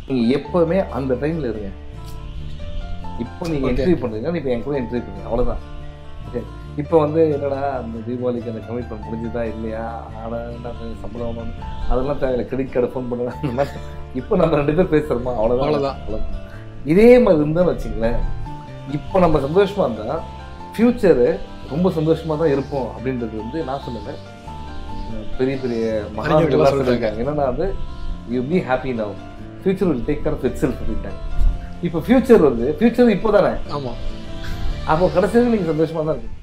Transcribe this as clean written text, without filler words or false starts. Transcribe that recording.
நீங்க எப்பவுமே அந்த டைம்ல இருங்க. இப்போ நீங்க என்ட்ரி பண்ணுறீங்கன்னா இப்போ என் கூட என்ட்ரி பண்ணுங்க, அவ்வளோதான். ஓகே, இப்போ வந்து என்னடா அந்த தீபாவளிக்கு அந்த கமிட்மெண்ட் முடிஞ்சுதா இல்லையா, ஆனால் சம்பளம் அதெல்லாம் தேவையில்லை, கிரெடிட் கார்டு ஃபோன் பண்ணுறேன் அந்த மாதிரி. இப்போ நம்ம 2 பேர் பேசுகிறோமா, அவ்வளோதான். இதே மாதிரி இருந்தான்னு வச்சுங்களேன், இப்போ நம்ம சந்தோஷமாக இருந்தால் ஃப்யூச்சரு ரொம்ப சந்தோஷமாக தான் இருப்போம் அப்படின்றது வந்து நான் சொல்லுவேன். பெரிய பெரிய மகான்கள்லாம் சொல்லியிருக்காங்க. என்னன்னா வந்து you be happy now, future will take care of itself அப்படின்ட்டாங்க. இப்போ ஃபியூச்சர் வருது, ஃபியூச்சர் இப்போ தானே. ஆமாம். அப்போ கடைசியாக நீங்கள் சந்தோஷமாக தான் இருக்கு.